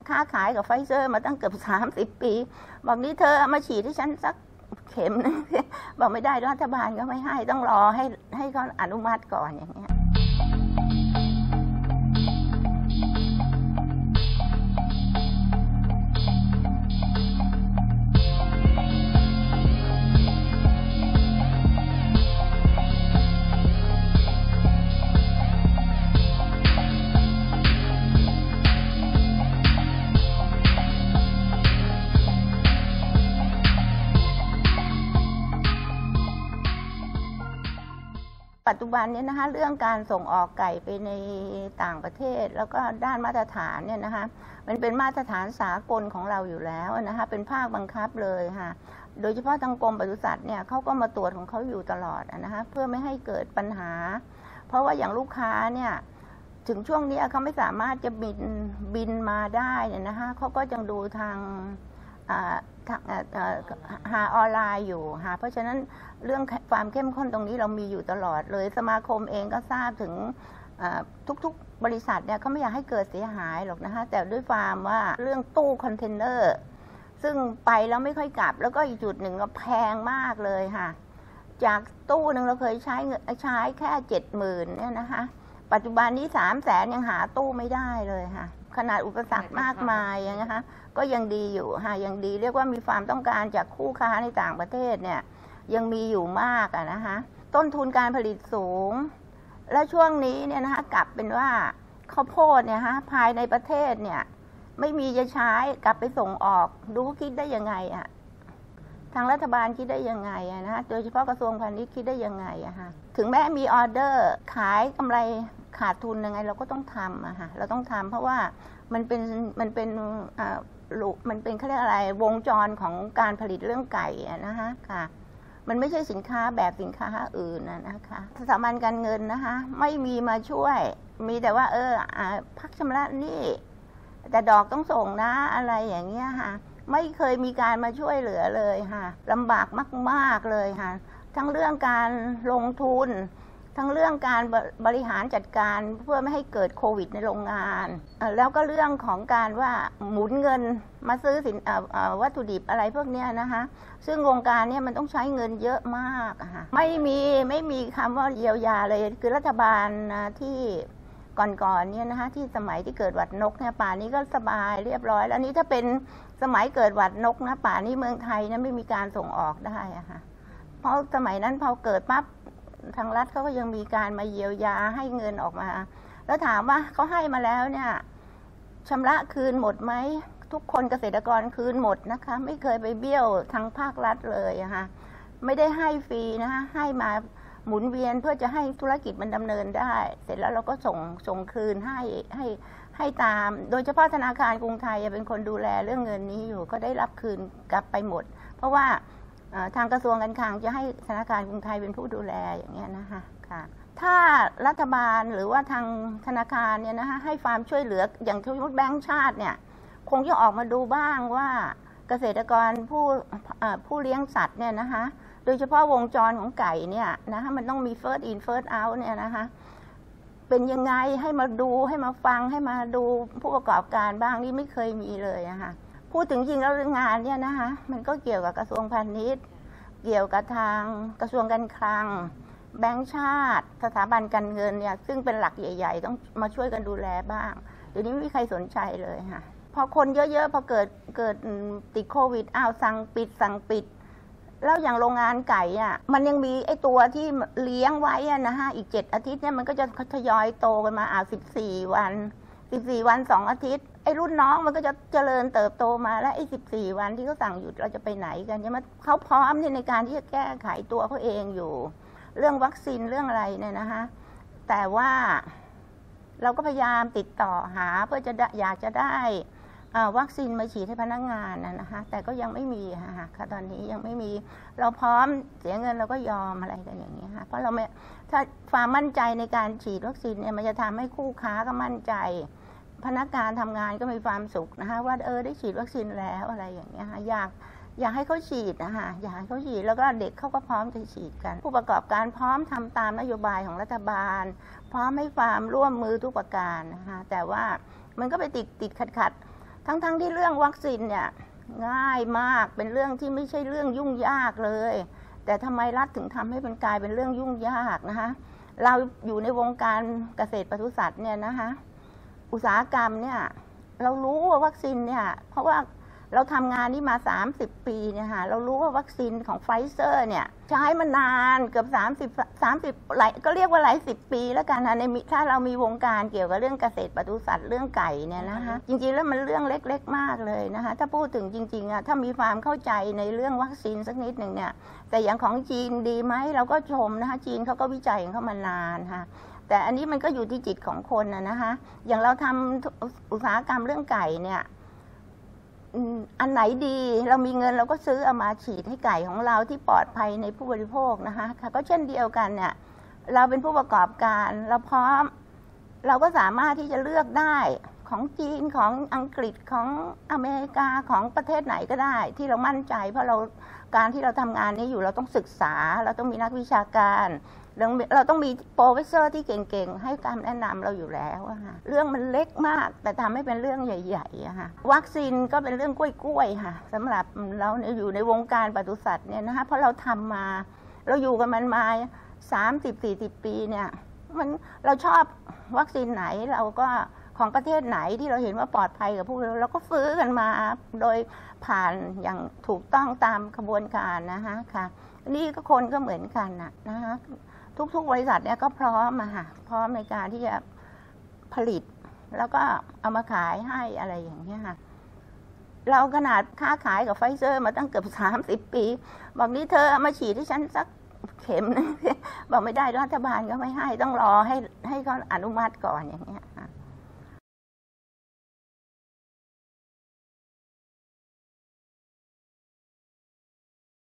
ค้าขายกับไฟเซอร์มาตั้งเกือบ30 ปีบอกนี้เธอมาฉีดให้ฉันสักเข็มนึงบอกไม่ได้รัฐบาลก็ไม่ให้ต้องรอให้เขาอนุมัติก่อนอย่างเงี้ยปัจจุบันนี้นะคะเรื่องการส่งออกไก่ไปในต่างประเทศแล้วก็ด้านมาตรฐานเนี่ยนะคะมันเป็นมาตรฐานสากลของเราอยู่แล้วนะคะเป็นภาคบังคับเลยค่ะโดยเฉพาะทางกรมปศุสัตว์เนี่ยเขาก็มาตรวจของเขาอยู่ตลอดนะคะเพื่อไม่ให้เกิดปัญหาเพราะว่าอย่างลูกค้าเนี่ยถึงช่วงนี้เขาไม่สามารถจะบินมาได้เนี่ยนะคะเขาก็ยังดูทางหาออนไลน์อยู่ค่ะเพราะฉะนั้นเรื่องความเข้มข้นตรงนี้เรามีอยู่ตลอดเลยสมาคมเองก็ทราบถึงทุกๆบริษัทเนี่ยเขาไม่อยากให้เกิดเสียหายหรอกนะคะแต่ด้วยความว่าเรื่องตู้คอนเทนเนอร์ซึ่งไปแล้วไม่ค่อยกลับแล้วก็อีกจุดหนึ่งก็แพงมากเลยค่ะจากตู้หนึ่งเราเคยใช้แค่70,000เนี่ยนะคะปัจจุบันนี้300,000ยังหาตู้ไม่ได้เลยค่ะขนาดอุปสรรคมากมายนะคะก็ยังดีอยู่ค่ะยังดีเรียกว่ามีความต้องการจากคู่ค้าในต่างประเทศเนี่ยยังมีอยู่มากนะคะต้นทุนการผลิตสูงและช่วงนี้เนี่ยนะคะกลับเป็นว่าข้าวโพดเนี่ยฮะภายในประเทศเนี่ยไม่มีจะใช้กลับไปส่งออกดูคิดได้ยังไงอะทางรัฐบาลคิดได้ยังไงนะโดยเฉพาะกระทรวงพาณิชย์คิดได้ยังไงอะฮะถึงแม้มีออเดอร์ขายกำไรขาดทุนยังไงเราก็ต้องทำอะฮะเราต้องทำเพราะว่ามันเป็นเขาเรียกอะไรวงจรของการผลิตเรื่องไก่นะคะค่ะมันไม่ใช่สินค้าแบบสินค้าอื่นนะคะสถาบันการเงินนะคะไม่มีมาช่วยมีแต่ว่าพักชำระหนี้แต่ดอกต้องส่งนะอะไรอย่างเงี้ยค่ะไม่เคยมีการมาช่วยเหลือเลยค่ะลำบากมากๆเลยค่ะทั้งเรื่องการลงทุนทั้งเรื่องการบริหารจัดการเพื่อไม่ให้เกิดโควิดในโรงงานแล้วก็เรื่องของการว่าหมุนเงินมาซื้อวัตถุดิบอะไรพวกนี้นะคะซึ่งวงการนี้มันต้องใช้เงินเยอะมากค่ะไม่มีคำว่าเยียวยาเลยคือรัฐบาลที่ก่อนเนี่ยนะคะที่สมัยที่เกิดหวัดนกเนี่ยป่านี้ก็สบายเรียบร้อยแล้วนี้ถ้าเป็นสมัยเกิดหวัดนกนะป่านี้เมืองไทยนะไม่มีการส่งออกได้อะค่ะเพราะสมัยนั้นพอเกิดปั๊บทางรัฐเขาก็ยังมีการมาเยียวยาให้เงินออกมาแล้วถามว่าเขาให้มาแล้วเนี่ยชำระคืนหมดไหมทุกคนเกษตรกรคืนหมดนะคะไม่เคยไปเบี้ยวทางภาครัฐเลยนะคะไม่ได้ให้ฟรีนะคะให้มาหมุนเวียนเพื่อจะให้ธุรกิจมันดำเนินได้เสร็จแล้วเราก็ส่งคืนให้ตามโดยเฉพาะธนาคารกรุงไทยเป็นคนดูแลเรื่องเงินนี้อยู่ก็ได้รับคืนกลับไปหมดเพราะว่าทางกระทรวงการคลังจะให้ธนาคารกรุงไทยเป็นผู้ดูแลอย่างเงี้ยนะคะค่ะถ้ารัฐบาลหรือว่าทางธนาคารเนี่ยนะคะให้ความช่วยเหลืออย่างทุกแบงก์ชาติเนี่ยคงจะออกมาดูบ้างว่าเกษตรกรผู้เลี้ยงสัตว์เนี่ยนะคะโดยเฉพาะวงจรของไก่เนี่ยนะคะมันต้องมี first in first out เนี่ยนะคะเป็นยังไงให้มาดูให้มาฟังให้มาดูผู้ประกอบการบ้างนี่ไม่เคยมีเลยนะคะพูดถึงจริงแล้วงานเนี่ยนะคะมันก็เกี่ยวกับกระทรวงพาณิชย์เกี่ยวกับทางกระทรวงการคลังแบงก์ชาติสถาบันการเงินเนี่ยซึ่งเป็นหลักใหญ่ๆต้องมาช่วยกันดูแลบ้างเดี๋ยวนี้ไม่มีใครสนใจเลยค่ะพอคนเยอะๆพอเกิดติดโควิดสั่งปิดแล้วอย่างโรงงานไก่อ่ะมันยังมีไอ้ตัวที่เลี้ยงไว้นะคะอีก7 อาทิตย์เนี่ยมันก็จะทยอยโตกันมา14 วัน2 อาทิตย์ไอ้รุ่นน้องมันก็จะเจริญเติบโตมาแล้วไอ้14 วันที่เขาสั่งหยุดเราจะไปไหนกันใช่ไหมเขาพร้อมในการที่จะแก้ไขตัวเขาเองอยู่เรื่องวัคซีนเรื่องอะไรเนี่ยนะคะแต่ว่าเราก็พยายามติดต่อหาเพื่อจะอยากจะได้วัคซีนมาฉีดให้พนักงานนะคะแต่ก็ยังไม่มีค่ะตอนนี้ยังไม่มีเราพร้อมเสียเงินเราก็ยอมอะไรกันอย่างนี้ค่ะเพราะเราไม่ถ้าความมั่นใจในการฉีดวัคซีนเนี่ยมันจะทำให้คู่ค้าก็มั่นใจพนักงานทำงานก็มีความสุขนะคะว่าได้ฉีดวัคซีนแล้วอะไรอย่างเงี้ยค่ะอยากให้เขาฉีดนะคะอยากให้เขาฉีดแล้วก็เด็กเขาก็พร้อมจะฉีดกันผู้ประกอบการพร้อมทำตามนโยบายของรัฐบาลพร้อมให้ความร่วมมือทุกประการนะคะแต่ว่ามันก็ไปติดขัดทั้งที่เรื่องวัคซีนเนี่ยง่ายมากเป็นเรื่องที่ไม่ใช่เรื่องยุ่งยากเลยแต่ทำไมรัฐถึงทำให้มันกลายเป็นเรื่องยุ่งยากนะคะเราอยู่ในวงการเกษตรปศุสัตว์เนี่ยนะคะอุตสาหกรรมเนี่ยเรารู้ว่าวัคซีนเนี่ยเพราะว่าเราทำงานนี้มา30 ปีเนี่ยค่ะเรารู้ว่าวัคซีนของไฟเซอร์เนี่ยใช้มานานเกือบ30หลายก็เรียกว่าหลาย10 ปีแล้วกันนะในถ้าเรามีวงการเกี่ยวกับเรื่องเกษตรปศุสัตว์เรื่องไก่เนี่ยนะคะจริงๆแล้วมันเรื่องเล็กๆมากเลยนะคะถ้าพูดถึงจริงๆอ่ะถ้ามีความเข้าใจในเรื่องวัคซีนสักนิดหนึ่งเนี่ยแต่อย่างของจีนดีไหมเราก็ชมนะคะจีนเขาก็วิจัยของเขามานานค่ะแต่อันนี้มันก็อยู่ที่จิตของคนนะคะอย่างเราทำอุตสาหกรรมเรื่องไก่เนี่ยอันไหนดีเรามีเงินเราก็ซื้อเอามาฉีดให้ไก่ของเราที่ปลอดภัยในผู้บริโภคนะคะก็เช่นเดียวกันเนี่ยเราเป็นผู้ประกอบการเราพร้อมเราก็สามารถที่จะเลือกได้ของจีนของอังกฤษของอเมริกาของประเทศไหนก็ได้ที่เรามั่นใจเพราะการที่เราทำงานนี้อยู่เราต้องศึกษาเราต้องมีนักวิชาการเราต้องมีโปรเฟสเซอร์ที่เก่งๆให้การแนะนำเราอยู่แล้วค่ะเรื่องมันเล็กมากแต่ทำให้เป็นเรื่องใหญ่ๆค่ะวัคซีนก็เป็นเรื่องกล้วยๆค่ะสำหรับเราอยู่ในวงการปศุสัตว์เนี่ยนะคะเพราะเราทำมาเราอยู่กันมันมา30-40 ปีเนี่ยเราชอบวัคซีนไหนเราก็ของประเทศไหนที่เราเห็นว่าปลอดภัยกับพวกเราก็ซื้อกันมาโดยผ่านอย่างถูกต้องตามกระบวนการนะคะค่ะนี่ก็คนก็เหมือนกันนะคะทุกๆบริษัทเนี่ยก็พร้อมค่ะพร้อมในการที่จะผลิตแล้วก็เอามาขายให้อะไรอย่างเงี้ยค่ะเราขนาดค้าขายกับไฟเซอร์มาตั้งเกือบ30 ปีบอกนี้เธอเอามาฉีดให้ฉันสักเข็มนึงบอกไม่ได้รัฐบาลก็ไม่ให้ต้องรอให้เขาอนุมัติก่อนอย่างเงี้ย